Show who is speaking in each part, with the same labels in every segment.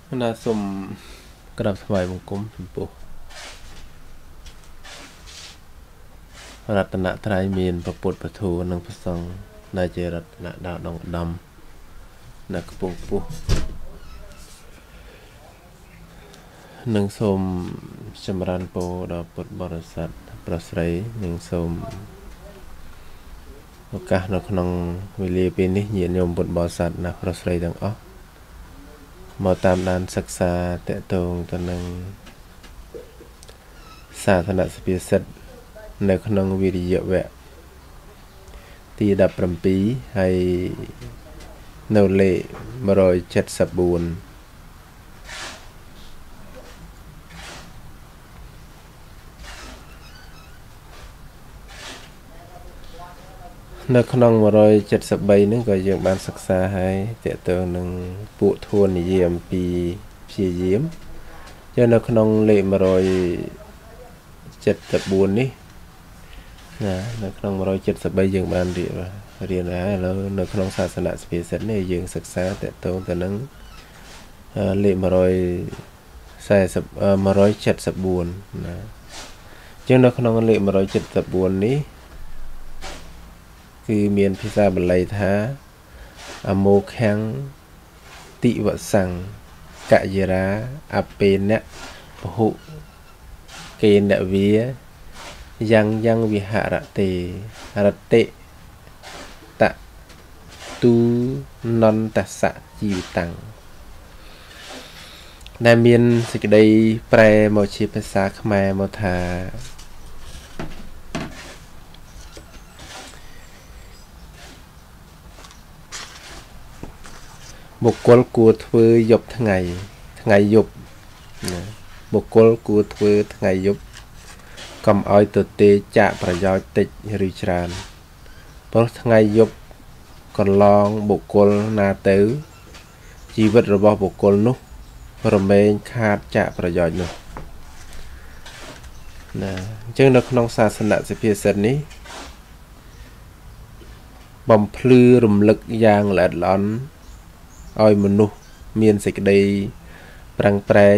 Speaker 1: น่าสมกระดับสมัยมงคลชมพูรัตนตรัยมีนประปุตประทูนังพระสงฆ์นายเจรัตนดาวดองดำนักปุงปุนังสมชมรันโปดาวปุตบริษัทประสรัยนังสมโอกาสนักนองวิลีปีนี้เยียนยมปุตบริษัทนักประสรัยดังอ๋อมาตามด้านศึกษาเตะตรงตอนนั้นสาธารณสปีสัตในขนมวิริยะแวะตีดับปรำปีให้เนวเล่มารอยจัดสบูนในขนมมารอยจัดสบายนึงก็ยังบานศึกษาให้เตะตัวหนึ่งปุทวนเยี่ยมปีพี่เยี่ยมจะในขนมเล่มารอยจัดสบูนนี่นะในขนมมารอยจัดสบายยังบานเรียนนะแล้วในขนมศาสนาสเปซเนี่ยยังศึกษาเตะตัวตัวนั้นเล่มารอยใส่มารอยจัดสบูนนะจึงในขนมเล่มารอยจัดสบูนนี้คือเมียนพิซาบลัยท้าอโมคังติวสังกะยราอเปนเนะพหุเกณฑ์เวียยังวิหารเตรเตตะตูนนตัสสะจิวตังนายเมียนสิกได้แปลโมชีภาษาขมายโมทาบุคคลกูทเวหยบทั้งไงหยบบุคคลกูทเวทั้งไงหยบกำอ้อยตัวเตจะประโยชน์ติดริจรานเพราะทั้งไงหยบก่อนลองบุคคลนาเต๋อชีวิตระบบบุคคลนุประเมนขาดจะประโยชน์นุจึงนักนองศาสนาสิเพียสันนี้บ่มพลือรำลึกยางละล้อนอ้อยมนุษย์เมียนสิกได้ปรังแปรง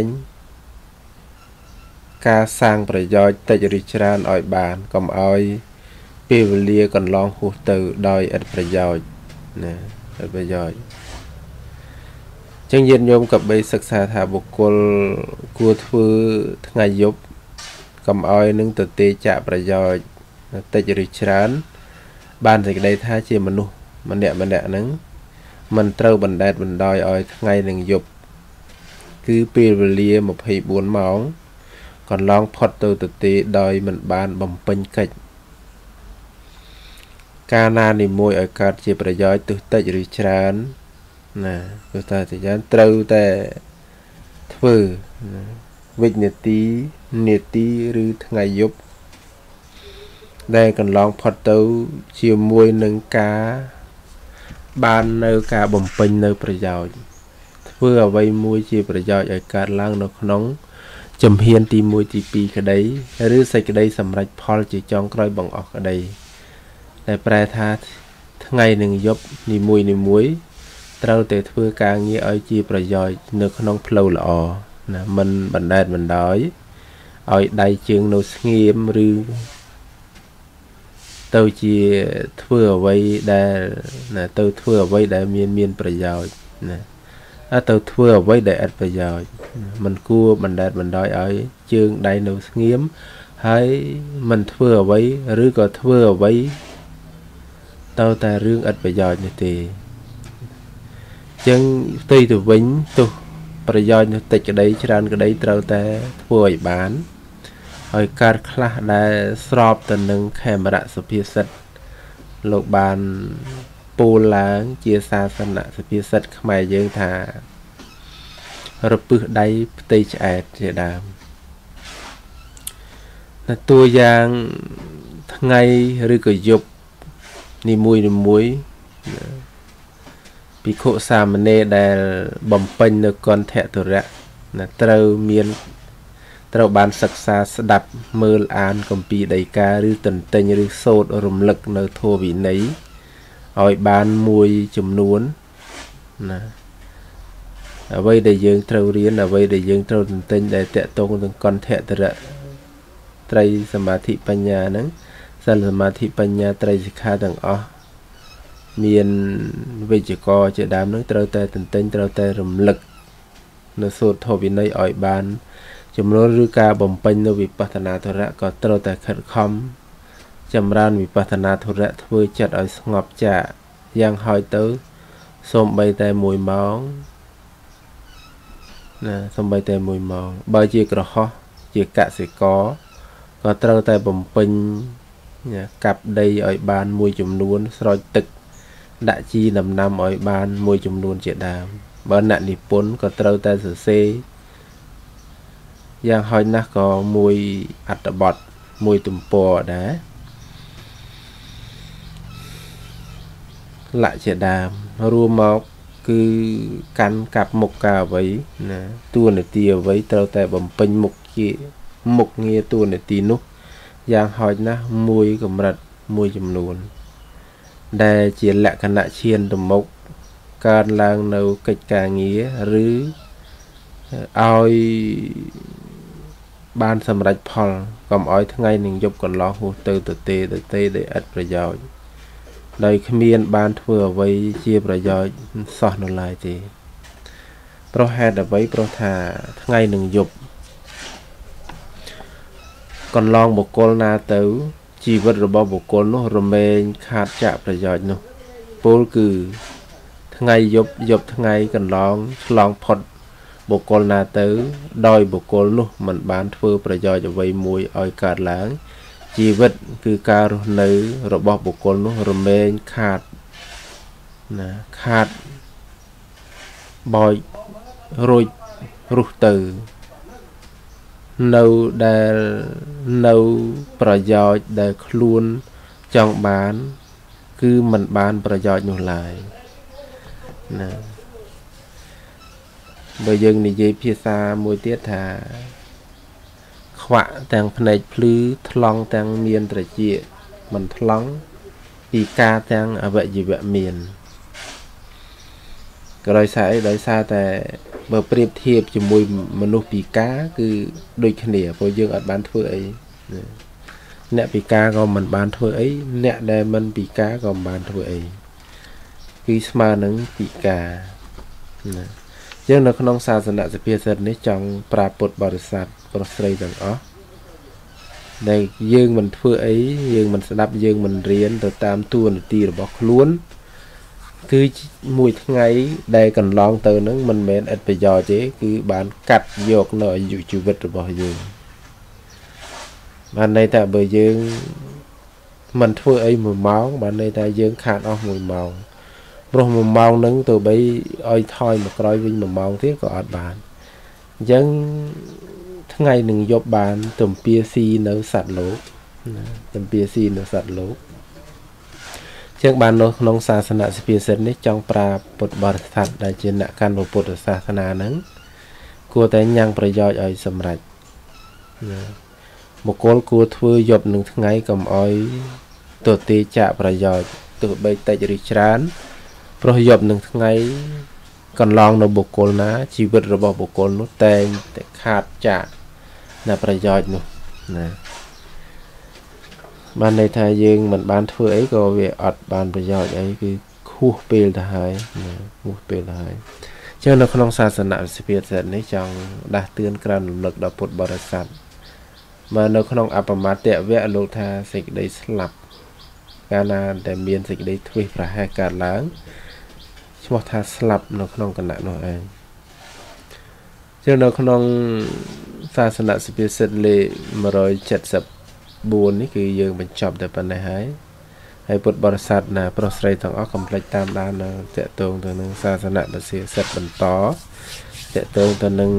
Speaker 1: การสร้างประโยชน์แต่จริจรานอ้อยบานกำอ้อยเปรเลียก่อนลองหูเตอดอยอัดประโยชน์อัดประโยชน์จึงเย็นโยมกับใบศึกษาถาบุคคลกูทือทั้งไงยบกำอ้อยนึงตัวเตจะประโยชน์แต่จริจรานบ้านสิกได้ท่าเชี่ยมนุษย์มันเนี่ยนึงมันเต้าบันไดบันดอยอ้อยทั้งไงหนึ่งหยบคือเปรีเลียมาให้บุญหมองก่อนลองพอดตัวตุติดอยมันบานบ่มเป็นกิจการนาในมวยอากาศเจ็บประย้อยตัวเตจริชานตัวเตจริชานเต้าแต่ทว่าวิญญาตีเนตีหรือทั้งไงหยบได้ก่อนลองพอดตัวเชี่ยวมวยหนึ่งกาบ้านในการบ่มเป็นในประโยชน์เพื่อไว้มวยจีประโยชน์ในการล้างนกน้องจำเฮียนตีมวยตีปีกระไดหรือใส่กระไดสำหรับพอลจีจองกลอยบังออกกระไดแต่แปรธาทั้งไงหนึ่งยบนิมวยเราแต่เพื่อการเงี้ยเอาจีประโยชน์นกน้องเพลาละนะมันบันไดบันดอยเอาได้เชิงโนสเงียมหรือตัวจีเพื่อไว้ได้ตัวเพื่อไว้ได้มีนประโยชน์ตัวเพื่อไว้ได้อัดประโยชน์มันกู้บันไดบันดอยเอาเชิงได้โนสเงียมให้มันเพื่อไว้หรือก็เพื่อไว้ตัวแต่เรื่องอัดประโยชน์นี่ตีจึงตีตัววิ่งตัวประโยชน์ติดกระไดชรานกระไดเราแต่เพื่อไว้บ้านให้การคลาดได้สอบตัวหนึ่งแค่มระสพิสัตโลกบาลปูล้างเจียศาสนาสพิสัตขมายเยืองถาระปึกได้ตีแอดเจดามตัวอย่างทั้งไงหรือก็ยบนิมวยปิโคสามเนได้บ่มเป็นในก่อนแทะตัวละเต้าเมียนเราบานศึกษาสดับเมื่ออ่านกัมปีใดกาหรือตันเตยหรือโซดรมลึกในโทวินัยอ้อยบานมวยจำนวนអ្វីដែលយើងត្រូវរៀនអ្វីដែលយើងត្រូវទន្ទិញដែលតកតងនឹងកន្ធៈតរៈត្រីសមាធិបញ្ញាហ្នឹងសិលសមាធិបញ្ញាត្រីសិក្ខាទាំងអស់មានវិជ្ជករជាដើមហ្នឹងត្រូវតែទន្ទិញត្រូវតែរំលឹកនៅសូត្រធម៌វិន័យឲ្យបានចំនួនឬការបំពេញនៅវិបស្សនាធរៈក៏ត្រូវតែខិតខំចម្រើនវិបស្សនាធរៈធ្វើចិត្តឲ្យស្ងប់ចាកយ៉ាងហោចទៅសូម្បីតែ1ម៉ោងណាសូម្បីតែ1ម៉ោងបើជាក្រហោះជាកសិករក៏ត្រូវតែបំពេញកាប់ដីឲ្យបានមួយចំនួនស្រោចទឹកដាក់ជីដំណាំឲ្យបានមួយចំនួនជាដើមបើអ្នកនិពន្ធក៏ត្រូវតែសរសេរយ៉ាងហោចណាស់ក៏មួយអត្ថបទមួយទំព័រដែរលក្ខជាដើមរួមមកគឺកាន់កាប់មុខការអ្វីណាតួនាទីអ្វីត្រូវតែបំពេញមុខងារតួនាទីនោះយ៉ាងហោចណាស់មួយកម្រិតមួយចំនួនដែលជាលក្ខណៈឈានទៅមុខកើនឡើងនៅកិច្ចការងារឬឲ្យបានសម្រេចផលកុំឲ្យថ្ងៃនឹងយប់កន្លងហួសទៅទេដោយឥតប្រយោជន៍ដោយគ្មានបានធ្វើអ្វីជាប្រយោជន៍សោះនៅឡើយទេព្រោះហេតុអ្វីព្រោះថាថ្ងៃនឹងយប់កន្លងបុគ្គលណាទៅជីវិតរបស់បុគ្គលនោះរមែងខាតចាកប្រយោជន៍នោះពលគឺថ្ងៃយប់ថ្ងៃកន្លងឆ្លងផុតបុគ្គលណាទៅដោយបុគ្គលនោះមិនបានធ្វើប្រយោជន៍អ្វីមួយឲ្យកើតឡើងជីវិតគឺការរស់នៅរបស់បុគ្គលនោះរមែងខាតណាខាតបោចរួចរុះទៅនៅប្រយោជន៍ដែលខ្លួនចង់បានគឺមិនបានប្រយោជន៍នោះឡើយណាបើយើងនិយាយភាសាមួយទៀតថាខ្វាក់ទាំងភ្នែកភ្លឺថ្លង់ទាំងមានត្រចៀកមិនថ្លង់ពីការទាំងអវយវៈមានក៏ដោយសារអីដោយសារតែបើប្រៀបធៀបជាមួយមនុស្សពិការគឺដូចគ្នាព្រោះយើងអត់បានធ្វើអីអ្នកពិការក៏មិនបានធ្វើអីអ្នកដែលមិនពិការក៏មិនបានធ្វើអីគឺស្មើនឹងពិការណាយើងនៅក្នុងសាសនសុភាសិតនេះចង់ប្រាប់ពុទ្ធបរិស័ទប្រុសស្រីទាំងអស់ដែលយើងមិនធ្វើអីយើងមិនស្ដាប់យើងមិនរៀនទៅតាមតួនាទីរបស់ខ្លួនគឺជាថ្ងៃដែលកន្លងទៅនឹងមិនមែនឥតប្រយោជន៍ទេគឺបានកាត់យកនៅអាយុជីវិតរបស់យើងបានន័យថាបើយើងមិនធ្វើអី1ម៉ោងបានន័យថាយើងខាតអស់1ម៉ោងព្រោះ1ម៉ោងហ្នឹងទៅបីឲ្យថយមកក្រោយវិញ1ម៉ោងទៀតក៏អត់បានអញ្ចឹងថ្ងៃនឹងយប់បានទំពាស៊ីនៅសត្វលោកណាទំពាស៊ីនៅសត្វលោកជាងបាននៅក្នុងសាសនសុភាសិតនេះចង់ប្រាប់ពុទ្ធបរិស័ទដែលជាអ្នកកាន់ពុទ្ធសាសនាហ្នឹងគួរតែញ៉ាំងប្រយោជន៍ឲ្យសម្រេចណាបុគ្គលគួរធ្វើយប់នឹងថ្ងៃកុំឲ្យទទេចាកប្រយោជន៍ទោះបីតិចឬច្រើនព្រោះយប់នឹងថ្ងៃកន្លងនៅបុគ្គលណាជីវិតរបស់បុគ្គលនោះតែងតែខាតចាកនៅប្រយោជន៍នោះណាបានន័យថាយើងមិនបានធ្វើអីក៏វាអត់បានប្រយោជន៍អីគឺខួសពេលទៅហើយណាខួសពេលទៅហើយចឹងនៅក្នុងសាសនាសុភាសិតនេះចង់ដាស់តឿនក្រើនរំលឹកដល់ពុទ្ធបរិស័ទបើនៅក្នុងអបមត្តវៈលោកថាសេចក្តីស្លាប់កាលណាដែលមានសេចក្តីធ្វេសប្រហែសកើតឡើងឈ្មោះថាស្លាប់នៅក្នុងគណៈនោះឯងចឹងនៅក្នុងសាសនាសុភាសិតលេខ174នេះគឺយើងបញ្ចប់តែប៉ុណ្ណេះហើយពុទ្ធបរិស័ទណាប្រុសស្រីទាំងអស់កុំភ្លេចតាមដាននៅតកតងទៅនឹងសាសនាសុភាសិតបន្តតកតងទៅនឹង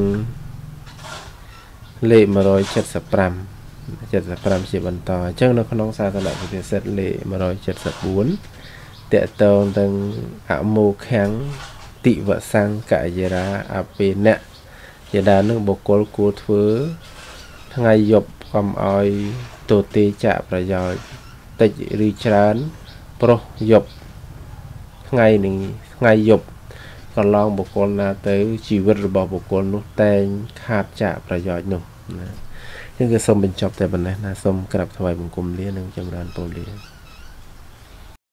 Speaker 1: លេខ175ជាបន្តអញ្ចឹងនៅក្នុងសាសនាសុភាសិតលេខ174តកតងទាំងអមោខាំងតិវសង្កយរាអពេណៈជាដើមនឹងបុគ្គលគួរធ្វើថ្ងៃយប់កុំឲ្យទទេចាកប្រយោជន៍តិចឬច្រើនព្រោះយប់ថ្ងៃយប់ก็ลองบุคคลนะtới ชีวิตរបស់បុគ្គលនោះតែងខាតចាកប្រយោជន៍នោះណា nhưng cái sông bên chọc tại bên này là sông cặp thoại bằng cùng liênនឹង ចម្រើនពរលា